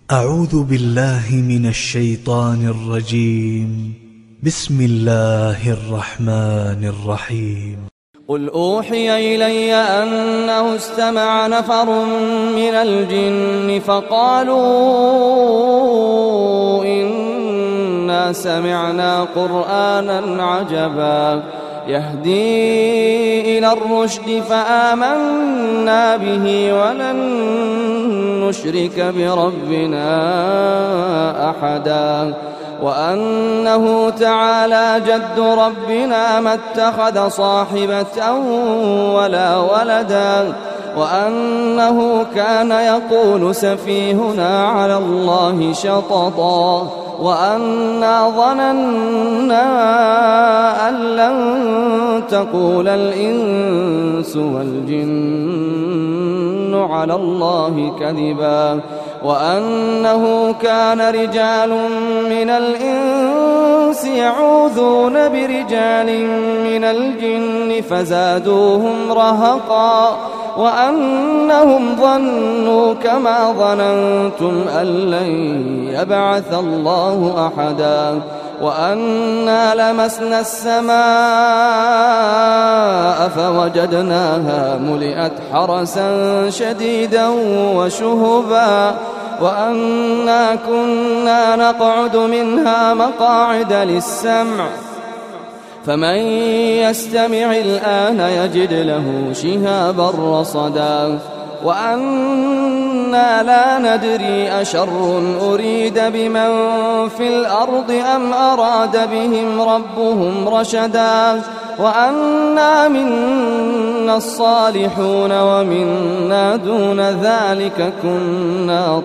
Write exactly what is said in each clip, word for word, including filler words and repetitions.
أعوذ بالله من الشيطان الرجيم. بسم الله الرحمن الرحيم. قل أوحي إلي أنه استمع نفر من الجن فقالوا إنا سمعنا قرآنا عجبا يهدي إلى الرشد فآمنا به ولن نشرك بربنا أحدا وأنه تعالى جد ربنا ما اتخذ صاحبة ولا ولدا وأنه كان يقول سفيهنا على الله شططا وأنا ظننا أن لن تقول الإنس والجن على الله كذبا وأنه كان رجال من الإنس يعوذون برجال من الجن فزادوهم رهقا وأنهم ظنوا كما ظننتم أن لن يبعث الله أحدا وأنا لمسنا السماء فوجدناها ملئت حرسا شديدا وشهبا وأنا كنا نقعد منها مقاعد للسمع فمن يستمع الآن يجد له شهابا رصدا وأنا لا ندري أشر أريد بمن في الأرض أم أراد بهم ربهم رشدا وأنا منا الصالحون ومنا دون ذلك كنا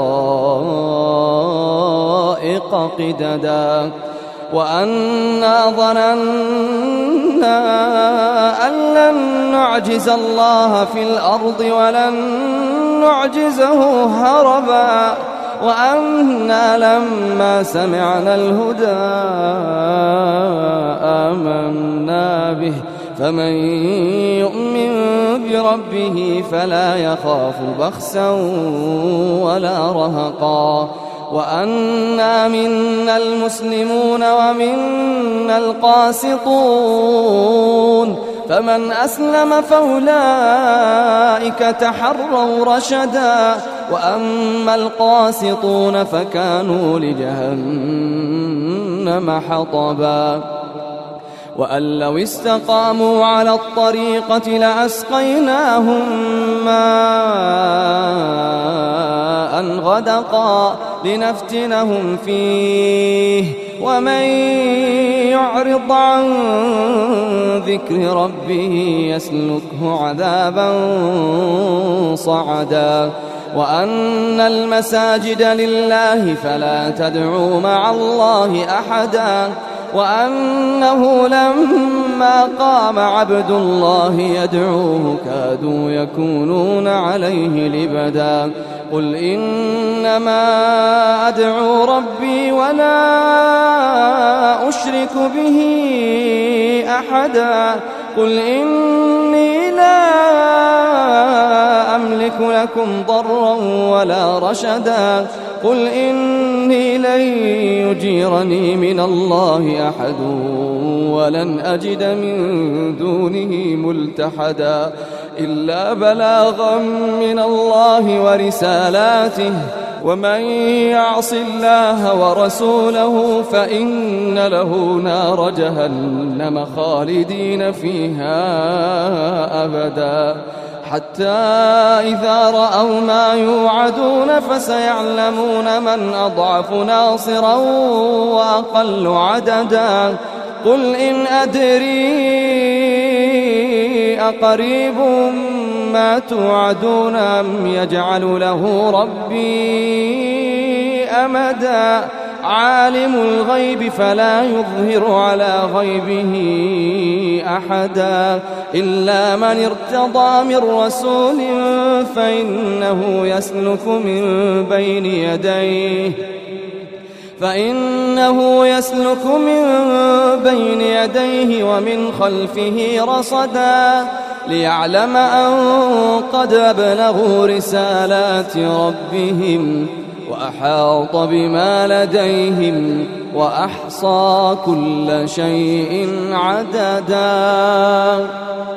طرائق قددا وأنا ظننا أن لن نعجز الله في الأرض ولن نعجزه هربا وأنا لما سمعنا الهدى آمنا به فمن يؤمن بربه فلا يخاف بخسا ولا رهقا وأنا منا المسلمون ومنا القاسطون فمن أسلم فأولئك تحروا رشدا وأما القاسطون فكانوا لجهنم حطبا وأن لو استقاموا على الطريقة لأسقيناهم ماء غدقا لنفتنهم فيه ومن يعرض عن ذكر ربه يسلكه عذابا صعدا وأن المساجد لله فلا تدعوا مع الله أحدا وأنه لما قام عبد الله يدعوه كادوا يكونون عليه لبدا قل إنما أدعو ربي ولا أشرك به أحدا قل إني لا أملك لكم ضرا ولا رشدا قل إني لن يجيرني من الله أحد ولن أجد من دونه ملتحدا إلا بلاغا من الله ورسالاته ومن يعص الله ورسوله فإن له نار جهنم خالدين فيها أبدا حتى إذا رأوا ما يوعدون فسيعلمون من أضعف ناصرا وأقل عددا قل إن أدري أقريب ما توعدون أم يجعل له ربي أمدا عالم الغيب فلا يظهر على غيبه أحدا إلا من ارتضى من رسول فإنه يسلك من بين يديه فإنه يسلك من بين يديه ومن خلفه رصدا ليعلم أن قد أبلغوا رسالات ربهم وأحاط بما لديهم وأحصى كل شيء عددا